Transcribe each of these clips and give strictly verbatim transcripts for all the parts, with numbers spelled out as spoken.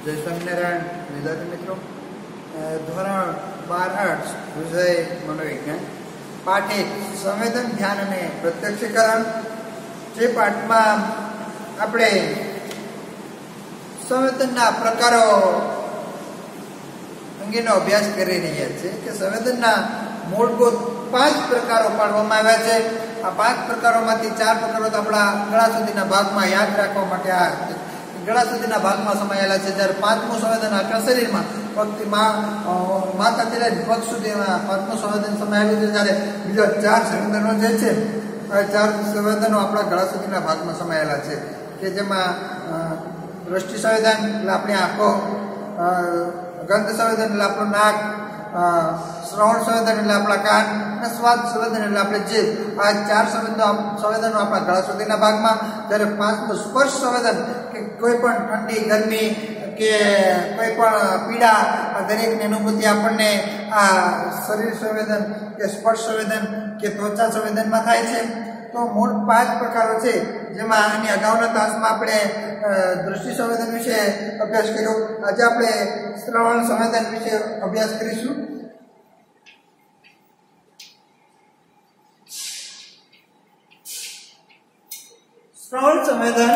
જય સ્વામિનારાયણ વિદ્યાર્થી મિત્રો, ધોરણ બાર આર્ટ્સ વિષય મનોવિજ્ઞાન પાઠ એક સંવેદન ધ્યાન અને પ્રત્યક્ષીકરણ. જે પાઠમાં આપણે સંવેદનના પ્રકારો અંગેનો અભ્યાસ કરી રહ્યા છીએ કે સંવેદનના મૂળભૂત પાંચ પ્રકારો પાડવામાં આવ્યા છે. આ પાંચ પ્રકારોમાંથી ચાર પ્રકારો તો આપણા ગળા સુધીના ભાગમાં યાદ રાખવા માટે આ ગળા સુધીના ભાગમાં સમાયેલા છે, જ્યારે પાંચમું સંવેદન આખા શરીરમાં પગથી માથાથી લઈને પગ સુધીમાં પાંચમું સંવેદન સમાયેલું છે, જ્યારે બીજા ચાર સંવેદનો જે છે ચાર સંવેદનો આપણા ગળા સુધીના ભાગમાં સમાયેલા છે કે જેમાં દ્રષ્ટિ સંવેદન એટલે આપણી આંખો, ગંધ સંવેદન એટલે આપણું નાક, શ્રવણ સંવેદન એટલે આપણા કાન અને સ્વાદ સંવેદન એટલે આપણે જીભ. આ ચાર સંવેદનો સંવેદનો આપણા ગળા સુધીના ભાગમાં, જ્યારે પાંચમું સ્પર્શ સંવેદન કે કોઈ પણ ઠંડી ગરમી કે કોઈ પણ પીડા આ દરેકની અનુભૂતિ આપણને આ શરીર સંવેદન કે સ્પર્શ સંવેદન કે ત્વચા સંવેદનમાં થાય છે. તો મૂળ પાંચ પ્રકારો છે, જેમાં આની અગાઉના તાસમાં આપણે દૃષ્ટિ સંવેદન વિશે અભ્યાસ કર્યો. આજે આપણે શ્રવણ સંવેદન વિશે અભ્યાસ કરીશું. શ્રવણ સંવેદન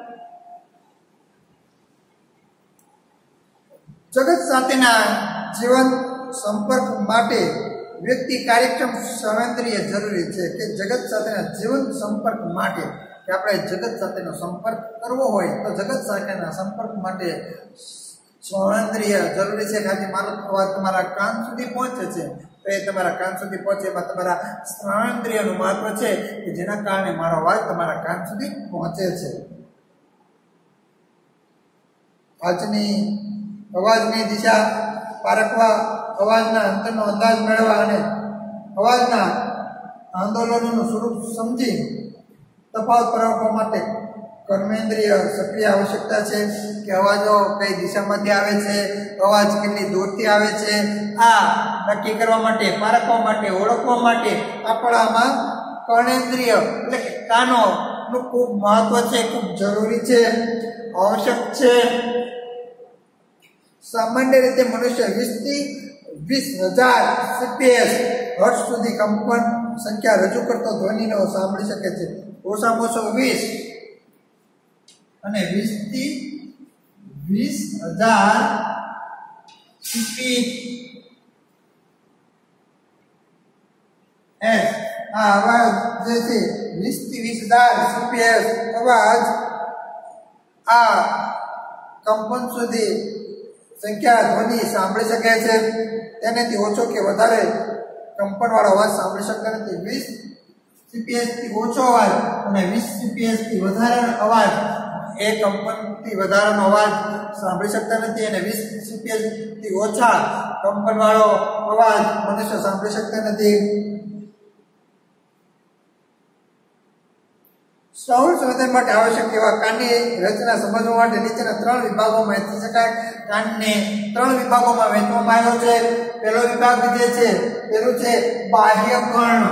જગત સાથેના જીવન સંપર્ક માટે વ્યક્તિ કાર્યક્ષમ સંવેદનીય જરૂરી છે કે જગત સાથેના જીવન સંપર્ક માટે કે આપણે જગત સાથેનો સંપર્ક કરવો હોય તો જગત સાથેના સંપર્ક માટે સંવેદનીય જરૂરી છે. આજે મારો અવાજ તમારા કાન સુધી પહોંચે છે તો એ તમારા કાન સુધી પહોંચે એમાં તમારા શ્રવણેન્દ્રિયનું મહત્વ છે કે જેના કારણે મારો અવાજ તમારા કાન સુધી પહોંચે છે. આજની અવાજની દિશા પારખવા, અવાજના અંતરનો અંદાજ મેળવવા અને અવાજના આંદોલનોનું સ્વરૂપ સમજી તફાવત પારખવા માટે કર્મેન્દ્રિય સક્રિય આવશ્યકતા છે કે અવાજો કઈ દિશામાંથી આવે છે, અવાજ કેટલી દૂરથી આવે છે. આ નક્કી કરવા માટે, પારખવા માટે, ઓળખવા માટે આપણામાં કર્ણેન્દ્રિય એટલે કે કાનોનું ખૂબ મહત્વ છે, ખૂબ જરૂરી છે, આવશ્યક છે. સામાન્ય રીતે મનુષ્ય વીસ થી વીસ હજાર સીપીએસ હર્ટ્ઝ સુધી કંપન સંખ્યા રજૂ કરતો ધ્વનિનો સાંભળી શકે છે. ઓછામાં ઓછો વીસ અને વીસ થી વીસ હજાર સીપીએસ આ અવાજ જે છે વીસ થી વીસ હજાર સીપીએસ અવાજ આ કંપન સુધી સંખ્યા ધ્વનિ સાંભળી શકે છે. તેનાથી ઓછો કે વધારે કંપનવાળો અવાજ સાંભળી શકતા નથી. વીસ સીપીએસ થી ઓછો અવાજ અને વીસ સીપીએસ થી વધારાનો અવાજ એ કંપનથી વધારાનો અવાજ સાંભળી શકતા નથી, અને વીસ સીપીએસ થી ઓછા કંપનવાળો અવાજ મનુષ્ય સાંભળી શકતા નથી. શ્રવણ સંવેદન માટે આવશ્યક એવા કાનની રચના સમજવા માટે નીચેના ત્રણ વિભાગોમાં વહેંચી શકાય. કાનને ત્રણ વિભાગોમાં વહેંચવામાં આવ્યો છે. પહેલો વિભાગ જે છે પેલું છે બાહ્ય કર્ણ.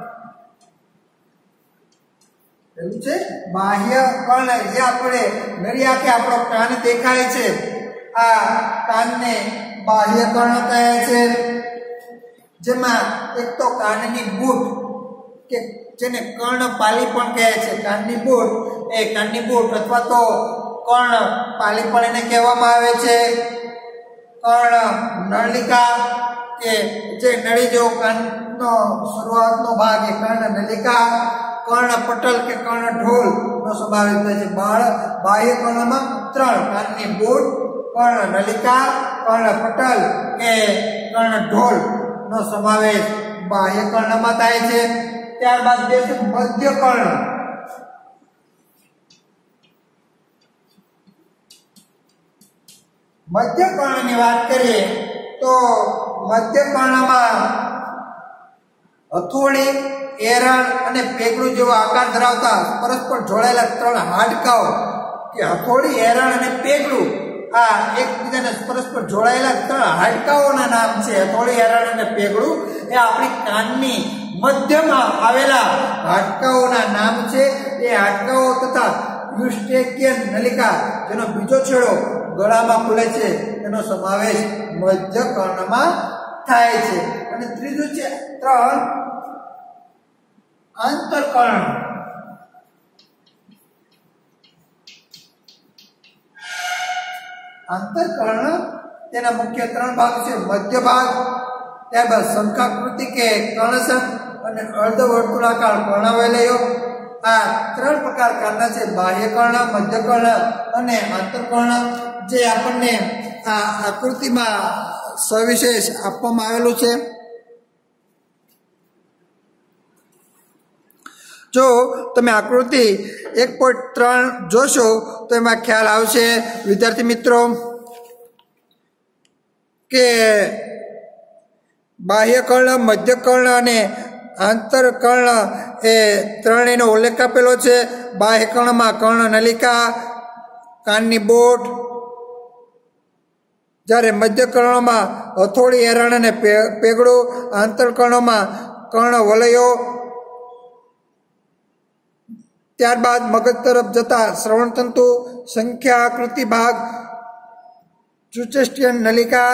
પેલું છે બાહ્ય કર્ણ, જે આપણે નરી આંખે આપણો કાન દેખાય છે, આ કાનને બાહ્ય કર્ણ કહે છે. જેમાં એક તો કાનની બૂટ કે જેને કર્ણપાલી પણ કહે છે, કાનની બૂટ એ કાનની બૂટ અથવા તો કર્ણપાલી પણ એને કહેવામાં આવે છે. કર્ણ નલિકા કે જે નળી જેવો કાનનો શરૂઆતનો ભાગ એ કર્ણ નલિકા, કર્ણપટલ કે કર્ણઢોલ નો સમાવેશ થાય છે. બાળ બાહ્ય કર્ણમાં ત્રણ, કાનની બૂટ, કર્ણ નલિકા, કર્ણપટલ કે કર્ણઢોલ નો સમાવેશ બાહ્ય કર્ણમાં થાય છે. ત્યારબાદ બે છે મધ્ય કર્ણ. મધ્ય કર્ણની વાત કરીએ તો મધ્ય કર્ણમાં હથોડી, એરણ અને પેગડું જેવો આકાર ધરાવતા પરસ્પર જોડાયેલા ત્રણ હાડકાઓ કે હથોડી, એરણ અને પેગડું આ એકબીજાને પરસ્પર જોડાયેલા ત્રણ હાડકાઓના નામ છે. હથોડી, એરણ અને પેગડું એ આપણી કાનની મધ્યમાં આવેલા હાડકાઓના નામ છે. એ હાડકાઓ તથા યુસ્ટેકિયન નલિકા જેનો બીજો છેડો ગળામાં ખુલે છે એનો સમાવેશ મધ્ય કર્ણમાં થાય છે. અને ત્રીજું છે ત્રણ આંતરકર્ણ. આંતરકર્ણ તેના મુખ્ય ત્રણ ભાગ છે. મધ્ય ભાગ, ત્યારબાદ શંખાકૃતિ કે કર્ણસંખ અને અર્ધવર્તુળાકાર કર્ણવલયો. આ ત્રણ પ્રકાર કર્ણ છે, બાહ્ય કર્ણ, મધ્ય કર્ણ અને આંતરકર્ણ, જે આપણને આ આકૃતિમાં સવિશેષ આપવામાં આવેલું છે. જો તમે આકૃતિ એક પોઈન્ટ ત્રણ જોશો તો એમાં ખ્યાલ આવશે વિદ્યાર્થી મિત્રો કે બાહ્ય કર્ણ, મધ્ય કર્ણ અને આંતરકર્ણ એ ત્રણેયનો ઉલ્લેખ આપેલો છે. બાહ્ય કર્ણમાં કર્ણ નલિકા, કાનની બોટ, જ્યારે મધ્ય કર્ણમાં હથોડી, એરણ અને પેગડું, આંતરકર્ણમાં કર્ણ વલયો, ત્યારબાદ મગજ તરફ જતા શ્રવણ તંતુ, સંખ્યા આકૃતિ ભાગ, ચુચેષ્ટિયન નલિકા.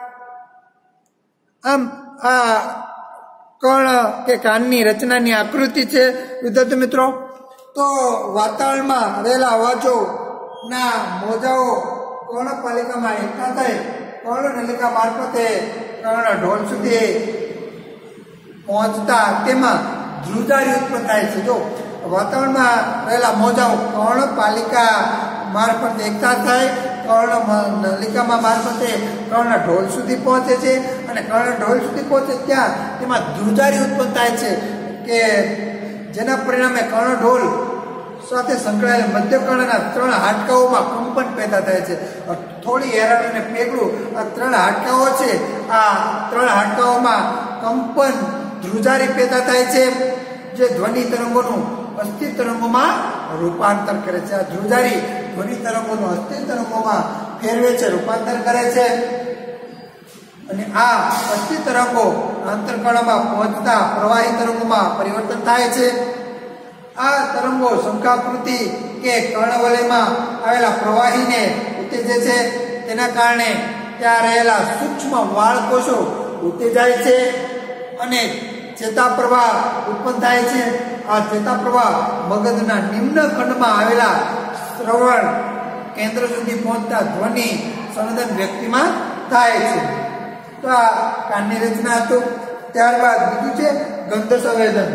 આમ આ કર્ણ કે કાનની રચનાની આકૃતિ છે વિદ્યાર્થી મિત્રો. તો વાતાવરણમાં રહેલા અવાજો ના મોજાઓ કર્ણપાલિકામાં એકઠા થઈ કર્ણ નલિકા મારફતે કર્ણ ઢોલ સુધી પહોંચતા તેમાં ધ્રુજારી ઉત્પન્ન થાય છે. જો વાતાવરણમાં રહેલા મોજાઓ કર્ણપાલિકા મારફતે એકઠા થાય કર્ણ નલિકામાં મારફતે કર્ણ ઢોલ સુધી પહોંચે છે અને કર્ણ ઢોલ સુધી પહોંચે ત્યાં તેમાં ધ્રુજારી ઉત્પન્ન થાય છે કે જેના પરિણામે કર્ણ ઢોલ સાથે સંકળાયેલ મધ્ય કર્ણના ત્રણ હાડકાઓમાં કંપન પેદા થાય છે. થોડી હેરણ અને પેગડું આ ત્રણ હાડકાઓ છે, આ ત્રણ હાડકાઓમાં કંપન ધ્રુજારી પેદા થાય છે જે ધ્વનિ તરંગોનું અસ્થિર તરંગોમાં રૂપાંતર કરે છે. આ ધ્રુજારી ધ્વનિ તરંગોનું અસ્થિર તરંગોમાં ફેરવે છે, રૂપાંતર કરે છે. અને આ અસ્થિર તરંગો આંતરકર્ણમાં પહોંચતા પ્રવાહી તરંગોમાં પરિવર્તન થાય છે. આ તરંગો શંખાકૃતિ કે કર્ણવલયમાં આવેલા પ્રવાહીને ઉત્તેજે છે. તેના કારણે ત્યાં રહેલા સૂક્ષ્મ વાળ કોષો ઉત્તેજાય છે અને ચેતાપ્રવાહ ઉત્પન્ન થાય છે. આ ચેતાપ્રવાહ મગજના નિમ્ન ખંડમાં આવેલા શ્રવણ કેન્દ્ર સુધી પહોંચતા ધ્વનિ સંવેદન વ્યક્તિમાં થાય છે. તો આ કાનની રચના હતું. ત્યારબાદ બીજું છે ગંધ સંવેદન.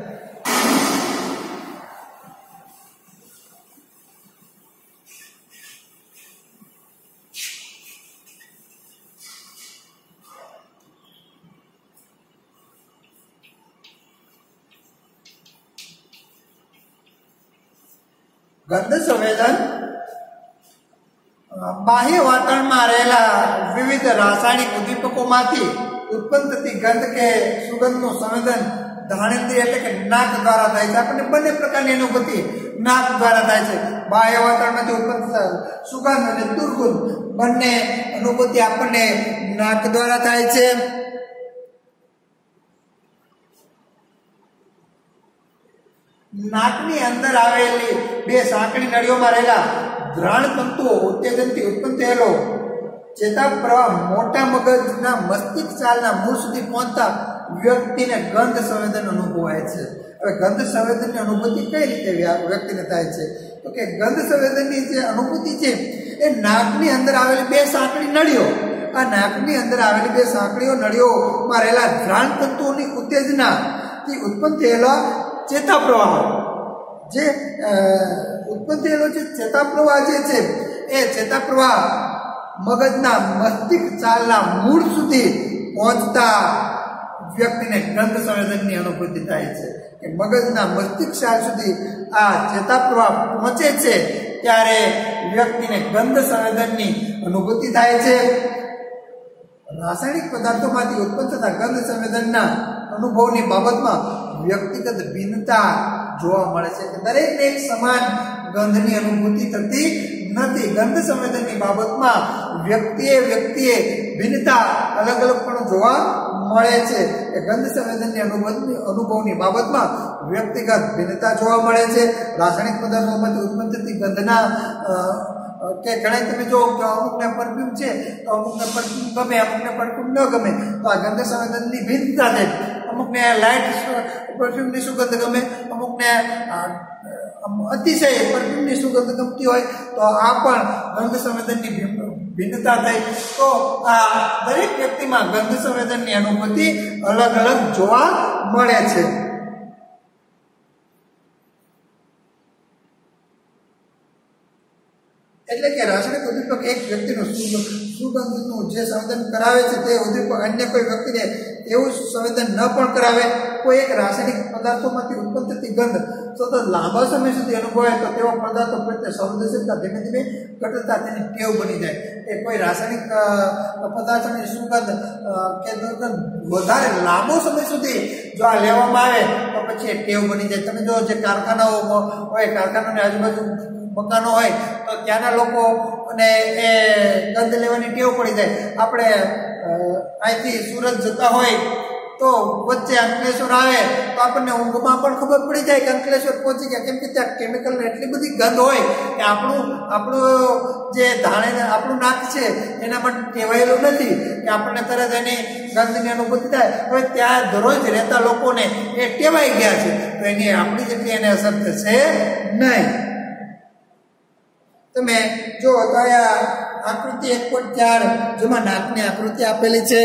ગંધ સંવેદન બાહ્ય વાતાવરણમાં રહેલા વિવિધ રાસાયણિક ઉદ્દીપકોમાંથી ઉત્પન્ન થતી ગંધ કે સુગંધનું સંવેદન ધાનેન્દ્રિય એટલે કે નાક દ્વારા થાય છે. આપણને બંને પ્રકારની અનુભૂતિ નાક દ્વારા થાય છે. બાહ્ય વાતાવરણમાંથી ઉત્પન્ન થતા સુગંધ અને દુર્ગંધ બંને અનુભૂતિ આપણને નાક દ્વારા થાય છે. નાકની અંદર આવેલી બે સાંકડી નળીઓમાં રહેલા ઘ્રાણ તંતુઓ ઉત્તેજનથી ઉત્પન્ન થયેલો ચેતાપ્રવાહ મોટા મગજના મસ્તિષ્ક ચાલના મૂળ સુધી પહોંચતા વ્યક્તિને ગંધ સંવેદન અનુભવાય છે. હવે ગંધ સંવેદનની અનુભૂતિ કઈ રીતે વ્યક્તિને થાય છે? તો કે ગંધ સંવેદનની જે અનુભૂતિ છે એ નાકની અંદર આવેલી બે સાંકડી નળીઓ આ નાકની અંદર આવેલી બે સાંકડીઓ નળીઓમાં રહેલા ઘ્રાણ તંતુઓની ઉત્તેજનાથી ઉત્પન્ન થયેલા ચેતાપ્રવાહ જે ઉત્પન્ન થયેલો જે ચેતાપ્રવાહ જે છે એ ચેતાપ્રવાહ મગજના મસ્તિષ્ક ચાલના મૂળ સુધી પહોંચતા વ્યક્તિને ગંધ સંવેદનની અનુભૂતિ થાય છે. કે મગજના મસ્તિષ્ક ચાલ સુધી આ ચેતાપ્રવાહ પહોંચે છે ત્યારે વ્યક્તિને ગંધ સંવેદનની અનુભૂતિ થાય છે. રાસાયણિક પદાર્થોમાંથી ઉત્પન્ન થતા ગંધ સંવેદનના અનુભવની બાબતમાં વ્યક્તિગત ભિન્નતા જોવા મળે છે. દરેકને એક સમાન ગંધની અનુભૂતિ થતી નથી. ગંધ સંવેદનની બાબતમાં વ્યક્તિએ વ્યક્તિએ ભિન્નતા અલગ અલગ પણ જોવા મળે છે. એ ગંધ સંવેદનની અનુભવની અનુભવની બાબતમાં વ્યક્તિગત ભિન્નતા જોવા મળે છે. રાસાયણિક પદાર્થોમાંથી ઉત્પન્ન થતી ગંધના કે ઘણા તમે જો અમુકને પરફ્યુમ છે તો અમુકને પરફ્યુમ ગમે, અમુકને પરફ્યુમ ન ગમે, તો આ ગંધ સંવેદનની ભિન્નતા છે. અમુકને લાઇટ પરફ્યુમની સુગંધ ગમે, અમુકને અતિશય પરફ્યુમની સુગંધ ગમતી હોય, તો આ પણ ગંધ સંવેદનની ભિન્નતા થઈ. તો આ દરેક વ્યક્તિમાં ગંધ સંવેદનની અનુભૂતિ અલગ અલગ જોવા મળે છે. એટલે કે રાસાયણિક ઉદ્દીપક એક વ્યક્તિનું સુગંધનું જે સંવેદન કરાવે છે તે ઉદ્દીપક અન્ય કોઈ વ્યક્તિને એવું સંવેદન ન પણ કરાવે. કોઈ એક રાસાયણિક પદાર્થોમાંથી ઉત્પન્ન થતી ગંધ સતત લાંબા સમય સુધી અનુભવાય તો તેવા પદાર્થો પ્રત્યે સંવેદનશીલતા ધીમે ધીમે ઘટતા તેની ટેવ બની જાય. એ કોઈ રાસાયણિક પદાર્થની સુગંધ કે વધારે લાંબો સમય સુધી જો આ લેવામાં આવે તો પછી એ ટેવ બની જાય. તમે જો જે કારખાનાઓ હોય, કારખાનાની આજુબાજુ મકાનો હોય તો ત્યાંના લોકો અને એ ગંધ લેવાની ટેવ પડી જાય. આપણે અહીંથી સુરત જતા હોય તો વચ્ચે અંકલેશ્વર આવે તો આપણને ઊંઘમાં પણ ખબર પડી જાય કે અંકલેશ્વર પહોંચી ગયા, કેમ કે ત્યાં કેમિકલની એટલી બધી ગંધ હોય કે આપણું આપણું જે ધાણે આપણું નાક છે એના માટે ટેવાયેલું નથી કે આપણને તરત એની ગંધની અનુભૂતિ થાય. હવે ત્યાં દરરોજ રહેતા લોકોને એ ટેવાઈ ગયા છે તો એની આપણી જેટલી એને અસર થશે નહીં. તમે જો અહીંયા આકૃતિ એક પોઈન્ટ ચાર જેમાં નાકની આકૃતિ આપેલી છે.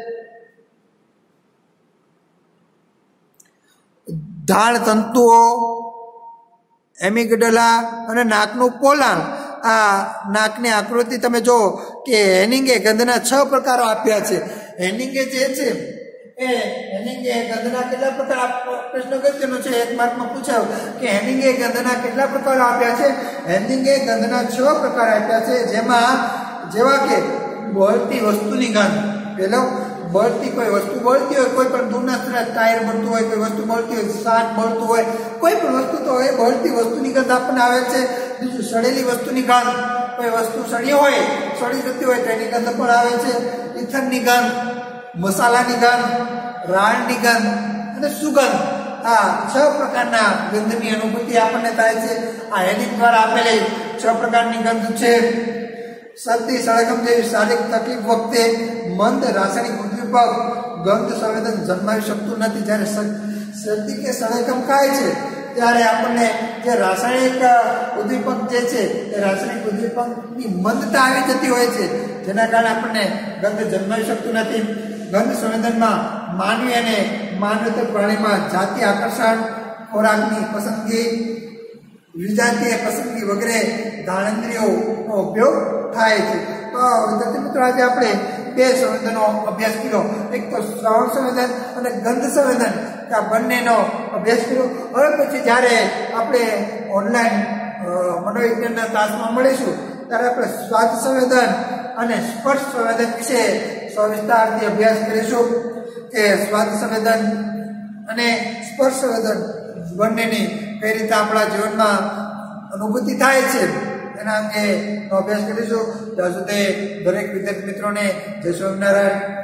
ધાળ તંતુઓ, એમિગડલા અને નાકનું પોલાણ. આ નાકની આકૃતિ તમે જો કે હેનિંગે ગંધના છ પ્રકારો આપ્યા છે. હેનિંગે જે છે એ હેનિંગે ગંધના કેટલા પ્રકાર પ્રશ્ન અગત્યનો છે, એક માર્કમાં પૂછાયો કે હેનિંગે ગંધના કેટલા પ્રકારો આપ્યા છે. હેનિંગે ગંધના છ પ્રકાર આપ્યા છે, જેમાં જેવા કે બળતી વસ્તુની ગંધ. પેલો બળતી કોઈ વસ્તુ બળતી હોય, કોઈ પણ દૂરના સ્થળે ટાયર બળતું હોય, કોઈ વસ્તુ બળતી હોય, શાક બળતું હોય, કોઈ પણ વસ્તુ તો હોય બળતી વસ્તુની ગંધ આપણને આવે છે. બીજું સડેલી વસ્તુની ગંધ, કોઈ વસ્તુ સડી હોય, સડી જતી હોય તો એની ગંધ પણ આવે છે. ઇથનની ગંધ, મસાલાની ગંધ, રાળની ગંધ અને સુગંધ. આ છ પ્રકારના ગંધની અનુભૂતિ આપણને થાય છે. આ હેડિંગ દ્વારા આપેલી છ પ્રકારની ગંધ છે. શરદી, સળગમ જેવી શારીરિક તકલીફ વખતે મંદ રાસાયણિક ઉદ્દીપક ગંધ સંવેદન જન્માવી શકતું નથી. જ્યારે શરદી કે સળગમ ખાય છે ત્યારે આપણને જે રાસાયણિક ઉદ્દીપક જે છે એ રાસાયણિક ઉદ્દીપકની મંદતા આવી જતી હોય છે, જેના કારણે આપણને ગંધ જન્માવી શકતું નથી. ગંધ સંવેદનમાં માનવી અને માનવેતર પ્રાણીમાં જાતિ આકર્ષણ, ખોરાકની પસંદગી, વિજાતીય પસંદગી વગેરે જ્ઞાનેન્દ્રિયોનો ઉપયોગ થાય છે. તો વિદ્યાર્થી મિત્રો આજે આપણે બે સંવેદનો અભ્યાસ કર્યો. એક તો શ્રવણ સંવેદન અને ગંધ સંવેદન, આ બંનેનો અભ્યાસ કર્યો. હવે પછી જ્યારે આપણે ઓનલાઈન મનોવિજ્ઞાનના ક્લાસમાં મળીશું ત્યારે આપણે સ્વાદ સંવેદન અને સ્પર્શ સંવેદન વિશે સવિસ્તારથી અભ્યાસ કરીશું કે સ્વાદ સંવેદન અને સ્પર્શ સંવેદન બંનેની કઈ રીતે આપણા જીવનમાં અનુભૂતિ થાય છે એના અંગે અભ્યાસ કરીશું. ત્યાં સુધી દરેક વિદ્યાર્થી મિત્રોને જય સ્વામિનારાયણ.